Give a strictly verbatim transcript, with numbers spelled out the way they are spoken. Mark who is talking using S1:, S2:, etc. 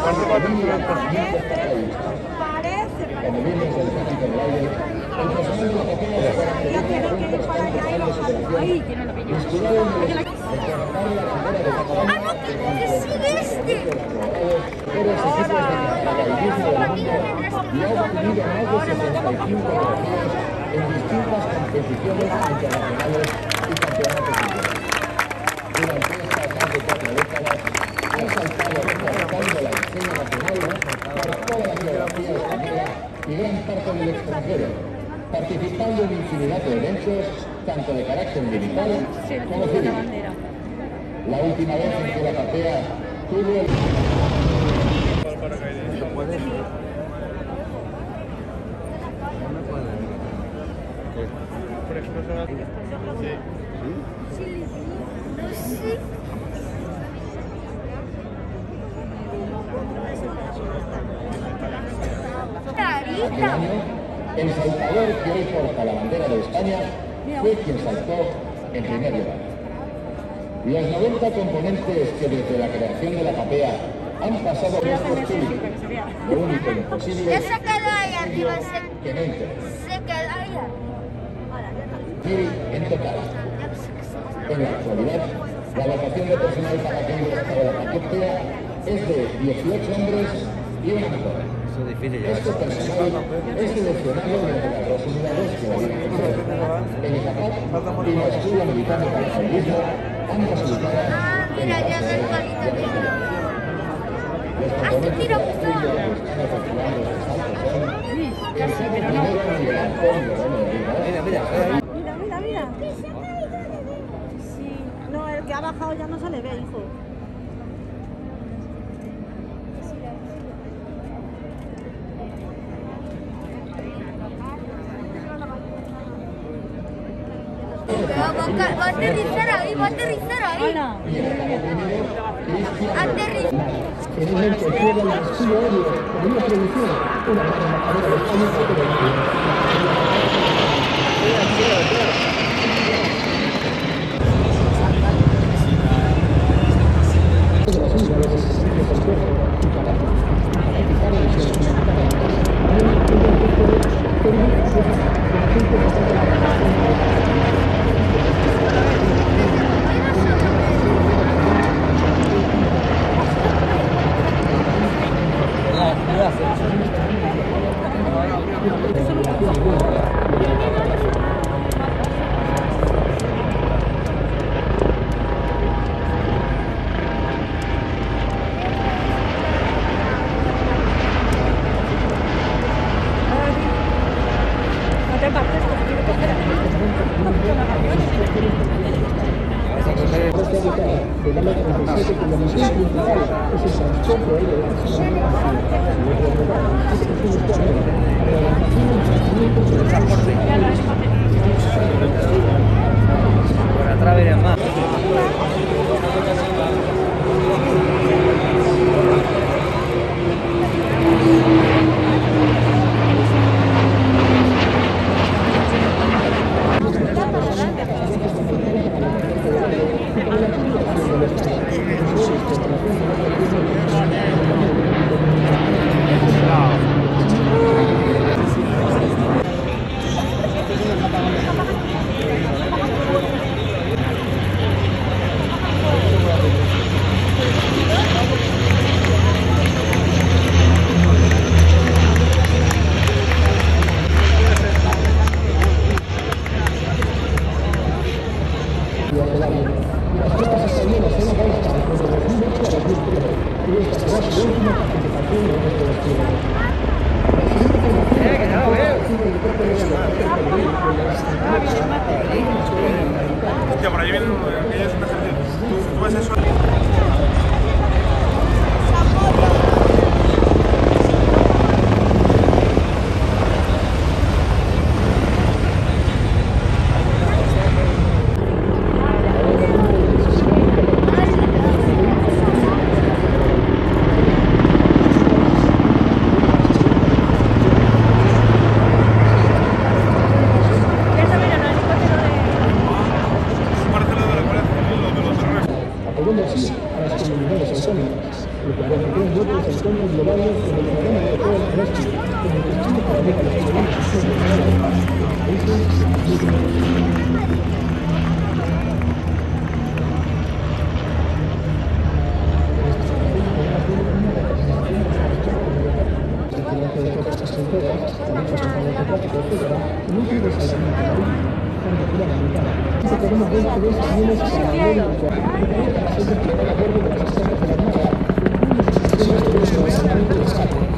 S1: Ay, que no lo pillo. ¡Ah, no! ¡Que sigue este!
S2: Y ha obtenido más de sesenta y cinco trofeos en distintas competiciones internacionales y campeonatos mundiales. Durante estas más de cuatro décadas ha saltado representando la enseña nacional por toda la geografía española y gran parte del extranjero, participando en infinidad de eventos, tanto de carácter militar como civil. La última vez en que la capea tuvo el... Este año, el saltador que hoy porta la bandera de España fue quien saltó en primer lugar. Los noventa componentes que desde la creación de la capea han pasado por estos públicos, lo único imposible
S1: Ya se quedó ahí arriba,
S2: que no interesa.
S1: se quedó ahí arriba.
S2: En total, en la actualidad, la dotación de personal para que ingresado a la capea es de dieciocho hombres y una mujer. Este personal es seleccionado entre las dos unidades que van a ejercer el IJAPAC y la Escuela Militar de Paracaidismo, ambas ubicadas
S1: Ah,
S2: en
S1: mira,
S2: la
S1: ya
S2: base
S1: sé
S2: aérea
S1: cuál
S2: de
S1: es.
S2: Los componentes de la capilla que están efectuando estos saltos son el jefe primero Miguel Antonio Rivas.
S3: Mira, mira.
S4: Mira, mira, mira. Sí. No, el que ha bajado ya no se le ve, hijo.
S1: Va a aterrizar ahí, va a aterrizar ahí. Aterrizar.
S2: En el que juega el estilo aéreo de una producción, una gran embajadora de España para todo el mundo.
S3: Por atrás vienen más.
S2: Wow. Tenemos